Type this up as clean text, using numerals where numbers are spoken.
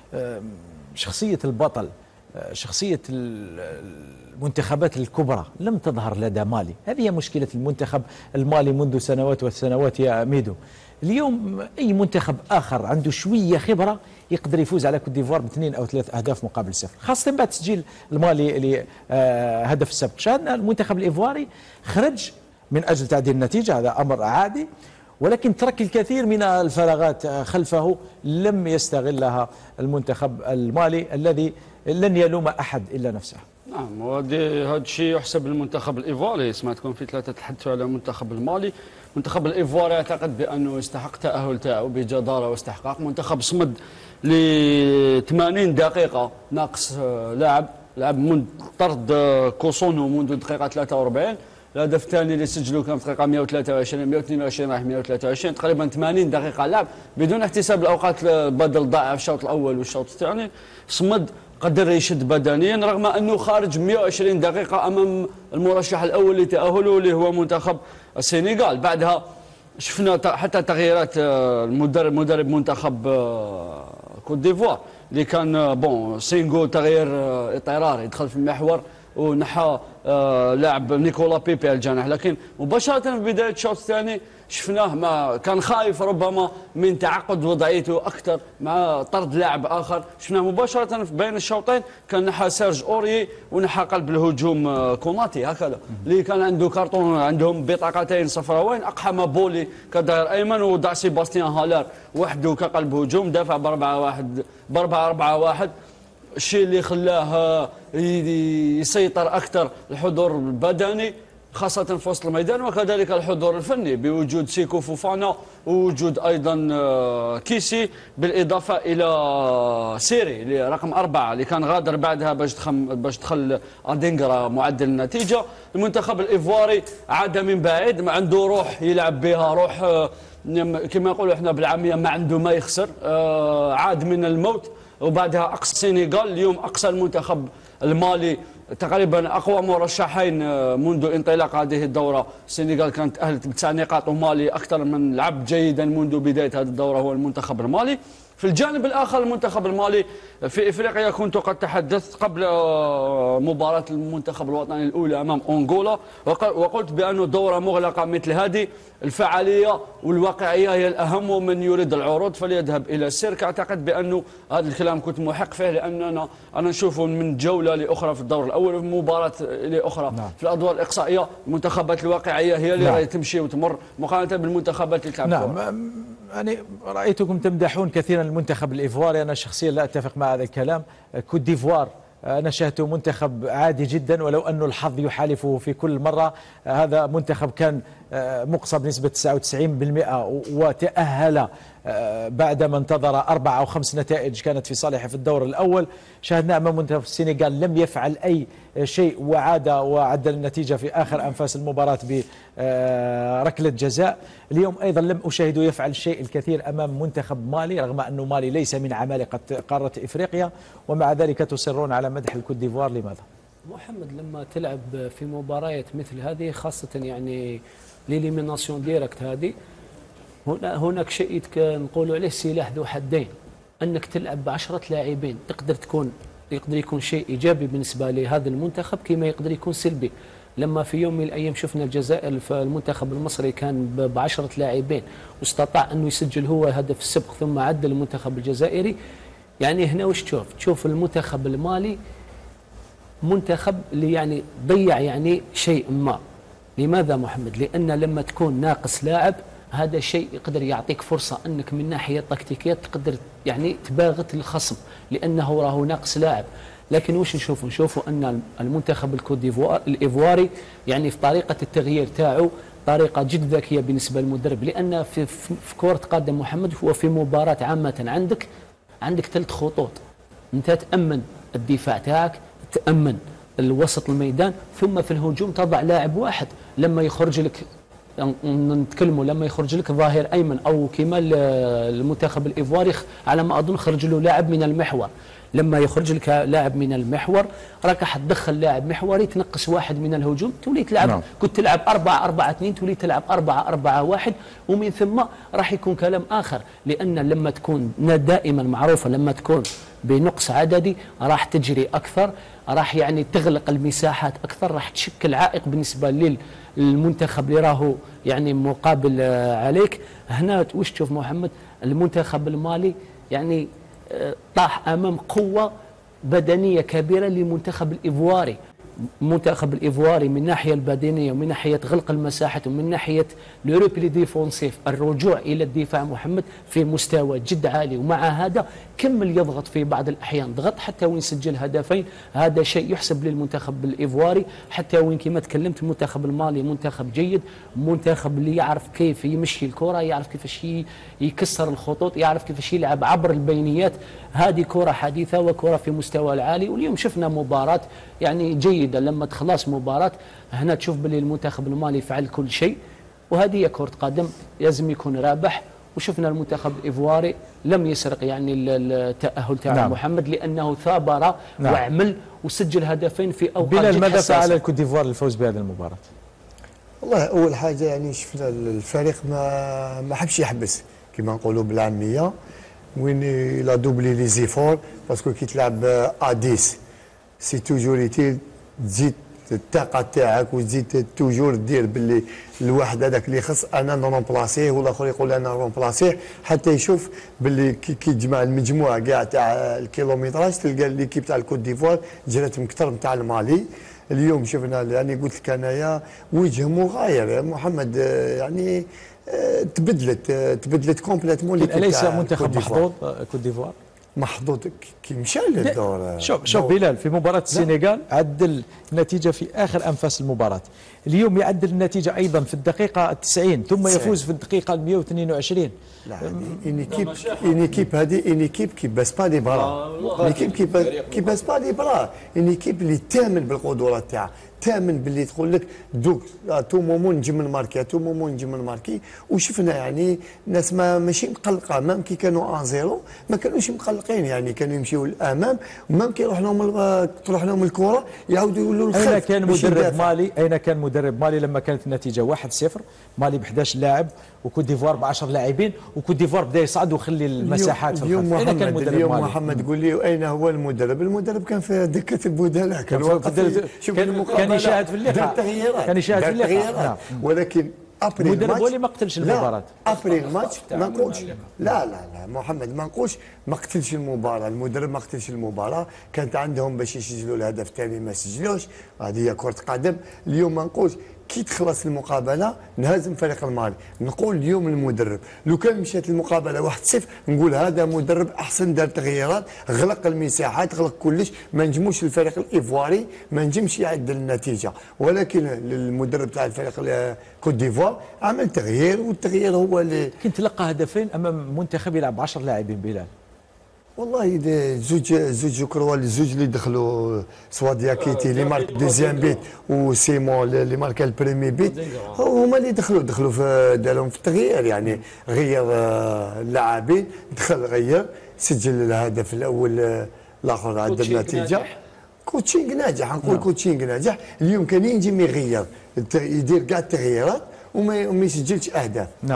شخصية البطل، شخصية المنتخبات الكبرى لم تظهر لدى مالي. هذه هي مشكلة المنتخب المالي منذ سنوات وسنوات يا ميدو. اليوم أي منتخب آخر عنده شوية خبرة يقدر يفوز على كوت ديفوار ب2 أو 3 أهداف مقابل 0، خاصة بعد تسجيل المالي لهدف السبق. شاهدنا المنتخب الإيفواري خرج من أجل تعديل النتيجة، هذا أمر عادي، ولكن ترك الكثير من الفراغات خلفه لم يستغلها المنتخب المالي الذي لن يلوم أحد إلا نفسه. نعم، وهذا الشيء يحسب للمنتخب الإيفواري. سمعتكم في 3 تحدثوا على المنتخب المالي. المنتخب الإيفواري يعتقد بأنه يستحق تأهل تاعو بجدارة واستحقاق. منتخب صمد ل 80 دقيقة ناقص لعب منذ طرد كوسونو منذ الدقيقة 43. الهدف الثاني اللي سجلوه كان في الدقيقة 123 122 راح 123، تقريبا 80 دقيقة لعب بدون احتساب الأوقات بدل ضائع في الشوط الأول والشوط الثاني. صمد قدر يشد بدنيا رغم أنه خارج 120 دقيقة أمام المرشح الأول لتأهله اللي هو منتخب السنغال. بعدها شفنا حتى تغييرات مدرب منتخب كوت ديفوار اللي كان سينغو تغيير اضطراري، يدخل في المحور ونحى لاعب نيكولا بيبي الجناح، لكن مباشرة في بداية الشوط الثاني شفناه ما كان خايف ربما من تعقد وضعيته أكثر مع طرد لاعب آخر. شفناه مباشرة في بين الشوطين كان نحى سيرج أوري ونحى قلب الهجوم كوناتي هكذا اللي كان عنده كارطون، عندهم بطاقتين صفراوين، أقحم بولي كظهير أيمن وضع سيباستيان هالار وحده كقلب هجوم، دافع ب4-4-1 الشيء اللي خلاه يسيطر أكثر الحضور البدني خاصة في وسط الميدان، وكذلك الحضور الفني بوجود سيكو فوفانا ووجود أيضا كيسي، بالإضافة إلى سيري اللي رقم 4 اللي كان غادر بعدها باش دخل أدينغرا معدل النتيجة. المنتخب الإيفواري عاد من بعيد، ما عنده روح يلعب بها، روح كما نقولوا احنا بالعامية ما عنده ما يخسر، عاد من الموت. وبعدها أقصى السنغال، اليوم أقصى المنتخب المالي تقريبا أقوى مرشحين منذ انطلاق هذه الدورة. السنغال كانت تأهلت ب9 نقاط، ومالي أكثر من لعب جيدا منذ بداية هذه الدورة هو المنتخب المالي. في الجانب الآخر المنتخب المالي في إفريقيا، كنت قد تحدثت قبل مباراة المنتخب الوطني الأولى أمام أنغولا وقلت بأن دورة مغلقة مثل هذه الفعالية والواقعية هي الأهم، ومن يريد العروض فليذهب إلى السيرك. أعتقد بأنه هذا الكلام كنت محق فيه، لأننا أنا نشوفه من جولة لأخرى في الدور الأول وفي مباراة لأخرى في الأدوار الإقصائية المنتخبات الواقعية هي اللي راهي تمشي وتمر مقارنة بالمنتخبات اللي تلعب. يعني رأيتكم تمدحون كثيرا المنتخب الإيفواري، أنا شخصيا لا أتفق مع هذا الكلام. كوت ديفوار أنا شاهدته منتخب عادي جدا، ولو أنه الحظ يحالفه في كل مرة. هذا منتخب كان مقصى بنسبة 99% وتأهل بعدما انتظر 4 أو 5 نتائج كانت في صالحه في الدور الأول. شاهدنا أمام منتخب السنغال لم يفعل أي شيء وعدل النتيجة في آخر أنفاس المباراة بركلة جزاء. اليوم أيضا لم أشاهده يفعل الشيء الكثير أمام منتخب مالي، رغم أنه مالي ليس من عمالقة قارة إفريقيا، ومع ذلك تصرون على مدح الكوت ديفوار. لماذا؟ محمد، لما تلعب في مباريات مثل هذه خاصة يعني ليليميناسيون ديريكت هذه، هناك شيء نقولوا عليه سلاح ذو حدين، أنك تلعب ب10 لاعبين يقدر يكون شيء إيجابي بالنسبة لهذا المنتخب كما يقدر يكون سلبي. لما في يوم من الأيام شفنا الجزائر المنتخب المصري كان ب10 لاعبين واستطاع أنه يسجل هو هدف السبق ثم عدل المنتخب الجزائري. يعني هنا وش تشوف المنتخب المالي منتخب اللي يعني ضيع يعني شيء ما. لماذا محمد؟ لأن لما تكون ناقص لاعب هذا شيء يقدر يعطيك فرصة أنك من ناحية تكتيكية تقدر يعني تباغت الخصم لأنه راهو ناقص لاعب. لكن وش نشوفوا أن المنتخب الكوت ديفوار الإيفواري يعني في طريقة التغيير تاعو طريقة جد ذكية بالنسبة للمدرب، لأن في كرة قدم محمد وفي مباراة عامة عندك 3 خطوط، أنت تأمن الدفاع تاعك، تأمن الوسط الميدان، ثم في الهجوم تضع لاعب واحد. لما يخرج لك لما يخرج لك ظاهر أيمن أو كمال المنتخب الإيفواري على ما أظن خرج له لاعب من المحور، لما يخرج لك لاعب من المحور راك حتدخل لاعب محوري تنقص واحد من الهجوم، تولي تلعب كنت تلعب 4-4-2 تولي تلعب 4-4-1، ومن ثم راح يكون كلام آخر. لأن لما تكون دائما معروفة لما تكون بنقص عددي راح تجري اكثر، راح يعني تغلق المساحات اكثر، راح تشكل عائق بالنسبه للمنتخب اللي راهو يعني مقابل عليك. هنا وش تشوف محمد؟ المنتخب المالي يعني طاح امام قوه بدنيه كبيره للمنتخب الايفواري. المنتخب الايفواري من الناحيه البدنيه ومن ناحيه غلق المساحات ومن ناحيه لوروبلي ديفونسيف، الرجوع الى الدفاع محمد في مستوى جد عالي، ومع هذا كمل يضغط في بعض الاحيان، ضغط حتى وين سجل هدفين. هذا شيء يحسب للمنتخب الايفواري. حتى وين كما تكلمت المنتخب المالي منتخب جيد، منتخب اللي يعرف كيف يمشي الكره، يعرف كيفاش يكسر الخطوط، يعرف كيفاش يلعب عبر البينيات. هذه كره حديثه وكره في مستوى العالي. واليوم شفنا مباراه يعني جيده، لما تخلص مباراه هنا تشوف باللي المنتخب المالي فعل كل شيء، وهذه هي كره قدم، لازم يكون رابح. وشفنا المنتخب الايفواري لم يسرق يعني التاهل تاع نعم. محمد، لانه ثابر نعم. وعمل وسجل هدفين في اوقات بلال، جد ماذا حساسة. فعل الكوت ديفوار للفوز بهذه المباراة؟ والله اول حاجه يعني شفنا الفريق ما حبش يحبس كما نقولوا بالعاميه، وين لا دوبلي لي زيفور، باسكو كي تلعب ا 10 سي توجور تزيد الطاقه تاعك وتزيد توجور دير باللي الواحد هذاك اللي خص انا نرومبلاسيه والاخر يقول انا نرومبلاسيه، حتى يشوف باللي كي تجمع المجموع كاع تاع الكيلومتراج تلقى ليكيب تاع الكوت ديفوار جرات مكثر نتاع المالي. اليوم شفنا يعني قلت لك انايا وجه مغاير محمد، يعني تبدلت كومبليتمون. أليس منتخب محظوظ كوت ديفوار؟ محظوظ كي مشى للدور. شوف بلال، في مباراة السنغال عدل النتيجة في آخر أنفاس المباراة، اليوم يعدل النتيجة أيضا في الدقيقة 90 ثم يفوز في الدقيقة 122. لا une équipe qui baisse pas les bras، une équipe qui baisse pas les bras، une équipe اللي تامن بالقدرات تاعها، تامن باللي تقول لك دوك تو مومون نجم نماركي، تو مومون نجم نماركي. وشفنا يعني الناس ماشي مقلقه، مام كي كانوا 1-0 ما كانوش مقلقين، يعني كانوا يمشيوا للامام، ومام كي تروح لهم الكره يعاودوا يولوا للخلف. أين كان مدرب مالي لما كانت النتيجة 1-0؟ مالي ب 11 لاعب وكوت ديفوار ب 10 لاعبين، وكوت ديفوار بدا يصعد ويخلي المساحات في الخلف. أين كان المدرب اليوم مالي؟ محمد قول لي اين هو المدرب؟ المدرب كان في دكه البدلاء، كان يشاهد في اللقاء، كان يشاهد في اللقاء. ولكن المدرب هو اللي ما قتلش المباراة. ابري الماتش ما نقولش لا محمد ما نقولش ما قتلش المباراة، المدرب ما قتلش المباراة، كانت عندهم باش يسجلوا الهدف الثاني ما سجلوش، هذه هي كرة قدم. اليوم ما نقولش كي تخلص المقابله نهزم فريق المالي، نقول اليوم المدرب لو كان مشات المقابله 1-0 نقول هذا مدرب احسن، دار تغييرات، غلق المساحات، غلق كلش، ما نجموش الفريق الايفواري ما نجمش يعدل النتيجه. ولكن المدرب تاع الفريق كوت ديفوار عمل تغيير، والتغيير هو اللي كنت تلقى هدفين امام منتخب يلعب 10 لاعبين. بلال والله زوج كروا الزوج اللي دخلوا، سوا دياكيتي اللي مارك دوزيام بيت وسيمون اللي مارك البريمي بيت، هما اللي دخلوا في دارهم في التغيير، يعني غير اللاعبين، دخل غير سجل الهدف الاول، الاخر عدل النتيجه. كوتشينغ ناجح، نقول كوتشينغ ناجح. اليوم كان ينجم يغير، يدير كاع التغييرات وما يسجلش اهداف.